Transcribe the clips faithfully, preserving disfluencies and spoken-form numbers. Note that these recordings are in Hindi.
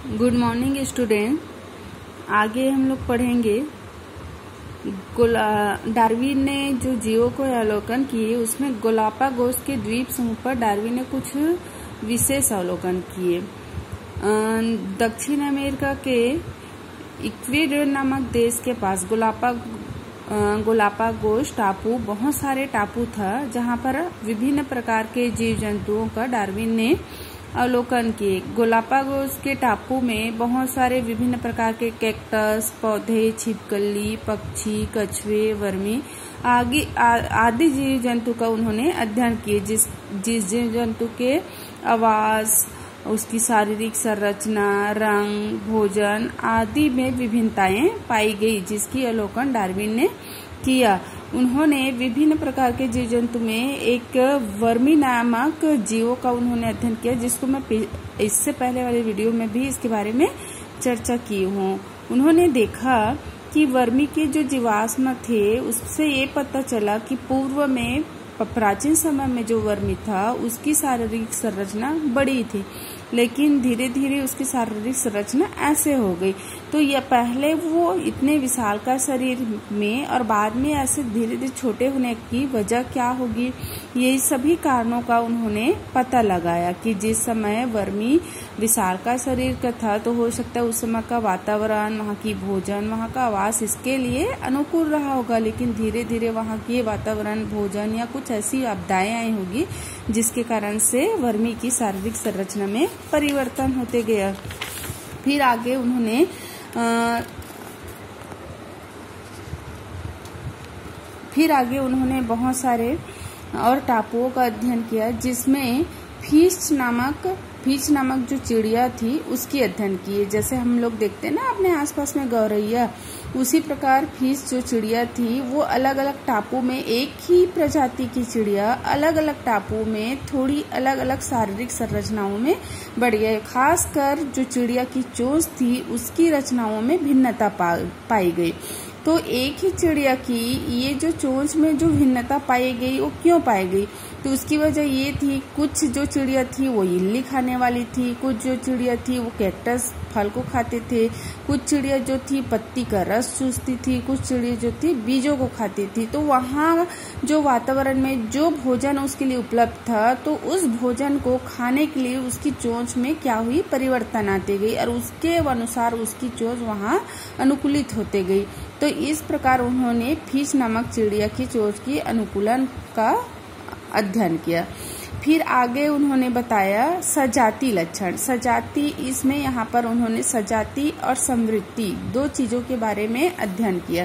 Good morning student. आगे हम लोग पढ़ेंगे डार्विन ने जो जीवों को अवलोकन किए उसमें गालापागोस के द्वीप समूह पर डार्विन ने कुछ विशेष अवलोकन किए। दक्षिण अमेरिका के इक्वेडर नामक देश के पास गालापा गालापागोस टापू बहुत सारे टापू था जहां पर विभिन्न प्रकार के जीव जंतुओं का डार्विन ने अवलोकन किए। गालापागोस के टापू में बहुत सारे विभिन्न प्रकार के कैक्टस, पौधे, छिपकली, पक्षी, कछुए, वर्मी आदि आदि जीव जंतु का उन्होंने अध्ययन किए। जिस जिस जीव जंतु के आवास, उसकी शारीरिक संरचना, रंग, भोजन आदि में विभिन्नताएं पाई गई, जिसकी अवलोकन डार्विन ने किया। उन्होंने विभिन्न प्रकार के जीव जंतु में एक वर्मी नामक जीवों का उन्होंने अध्ययन किया, जिसको मैं इससे पहले वाले वीडियो में भी इसके बारे में चर्चा की हूँ। उन्होंने देखा कि वर्मी के जो जीवाश्म थे उससे ये पता चला कि पूर्व में प्राचीन समय में जो वर्मी था उसकी शारीरिक संरचना बड़ी थी, लेकिन धीरे धीरे उसकी शारीरिक संरचना ऐसे हो गई। तो यह पहले वो इतने विशाल का शरीर में और बाद में ऐसे धीरे धीरे छोटे होने की वजह क्या होगी, यही सभी कारणों का उन्होंने पता लगाया कि जिस समय वर्मी विशाल का शरीर का था तो हो सकता है उस समय का वातावरण, वहाँ की भोजन, वहाँ का आवास इसके लिए अनुकूल रहा होगा, लेकिन धीरे धीरे वहाँ की वातावरण, भोजन या कुछ ऐसी आपदाएं आई होगी जिसके कारण से वर्मी की शारीरिक संरचना में परिवर्तन होते गया। फिर आगे उन्होंने आ, फिर आगे उन्होंने बहुत सारे और टापुओं का अध्ययन किया, जिसमें फिश नामक फिश नामक जो चिड़िया थी उसकी अध्ययन किए। जैसे हम लोग देखते हैं ना अपने आसपास में गौरैया, उसी प्रकार फिश जो चिड़िया थी वो अलग अलग टापू में एक ही प्रजाति की चिड़िया अलग अलग टापू में थोड़ी अलग अलग शारीरिक संरचनाओं में बढ़ गए। खासकर जो चिड़िया की चोंच थी उसकी रचनाओं में भिन्नता पा, पाई गई। तो एक ही चिड़िया की ये जो चोंच में जो भिन्नता पाई गई वो क्यों पाई गई, तो उसकी वजह ये थी कुछ जो चिड़िया थी वो इल्ली खाने वाली थी, कुछ जो चिड़िया थी वो कैक्टस फल को खाते थे, कुछ चिड़िया जो थी पत्ती का रस चूसती थी, कुछ चिड़िया जो थी बीजों को खाती थी। तो वहाँ जो वातावरण में जो भोजन उसके लिए उपलब्ध था तो उस भोजन को खाने के लिए उसकी चोंच में क्या हुई, परिवर्तन आते गई और उसके अनुसार उसकी चोंच वहाँ अनुकूलित होते गई। तो इस प्रकार उन्होंने फिश नामक चिड़िया की चोंच की अनुकूलन का अध्ययन किया। फिर आगे उन्होंने बताया सजाती लक्षण। सजाती, इसमें यहाँ पर उन्होंने सजाती और समृद्धि दो चीजों के बारे में अध्ययन किया।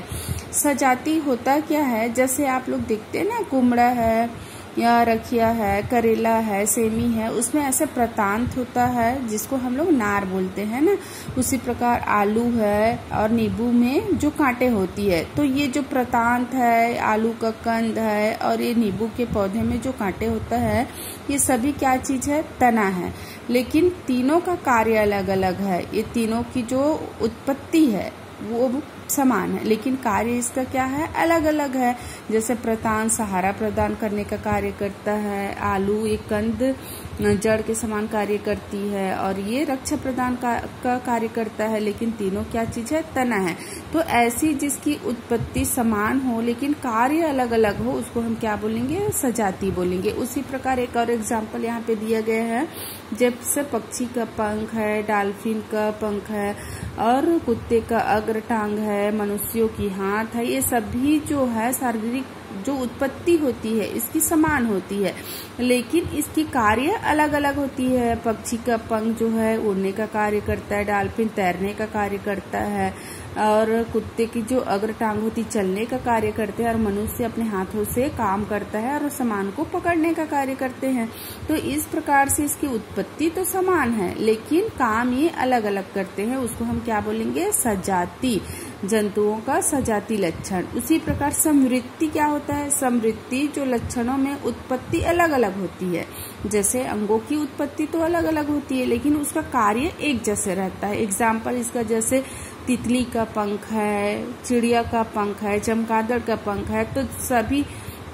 सजाती होता क्या है, जैसे आप लोग देखते हैं ना कुमड़ा है या रखिया है, करेला है, सेमी है, उसमें ऐसे प्रतांत होता है जिसको हम लोग नार बोलते हैं ना। उसी प्रकार आलू है और नींबू में जो कांटे होती है, तो ये जो प्रतांत है, आलू का कंद है और ये नींबू के पौधे में जो कांटे होता है, ये सभी क्या चीज है, तना है। लेकिन तीनों का कार्य अलग अलग है। ये तीनों की जो उत्पत्ति है वो समान है, लेकिन कार्य इसका क्या है, अलग अलग है। जैसे प्रतान सहारा प्रदान करने का कार्य करता है, आलू एक कंद जड़ के समान कार्य करती है और ये रक्षा प्रदान का, का कार्य करता है, लेकिन तीनों क्या चीज है, तना है। तो ऐसी जिसकी उत्पत्ति समान हो लेकिन कार्य अलग अलग हो उसको हम क्या बोलेंगे, सजाती बोलेंगे। उसी प्रकार एक और एग्जाम्पल यहाँ पे दिया गया है, जैसे पक्षी का पंख है, डॉल्फिन का पंख है और कुत्ते का अग्र टांग है, मनुष्यों की हाथ है, ये सभी जो है शारीरिक जो उत्पत्ति होती है इसकी समान होती है, लेकिन इसकी कार्य अलग अलग होती है। पक्षी का पंख जो है उड़ने का कार्य करता है, डॉल्फिन तैरने का कार्य करता है और कुत्ते की जो अग्र टांग होती चलने का कार्य करते हैं और मनुष्य अपने हाथों से काम करता है और सामान को पकड़ने का कार्य करते हैं। तो इस प्रकार से इसकी उत्पत्ति तो समान है लेकिन काम ये अलग अलग करते हैं, उसको हम क्या बोलेंगे, सजाती, जंतुओं का सजाती लक्षण। उसी प्रकार समृद्धि क्या होता है, समृद्धि जो लक्षणों में उत्पत्ति अलग अलग होती है। जैसे अंगों की उत्पत्ति तो अलग अलग होती है लेकिन उसका कार्य एक जैसे रहता है। एग्जाम्पल इसका जैसे तितली का पंख है, चिड़िया का पंख है, चमगादड़ का पंख है, तो सभी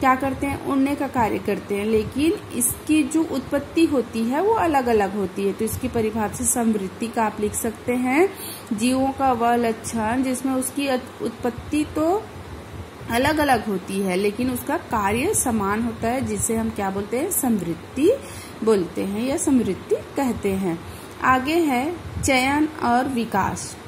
क्या करते हैं, उड़ने का कार्य करते हैं, लेकिन इसकी जो उत्पत्ति होती है वो अलग अलग होती है। तो इसकी परिभाषा समवृत्ति का आप लिख सकते हैं, जीवों का वह लक्षण जिसमें उसकी उत्पत्ति तो अलग अलग होती है लेकिन उसका कार्य समान होता है, जिसे हम क्या बोलते हैं, समवृत्ति बोलते हैं या समवृत्ति कहते हैं। आगे है चयन और विकास।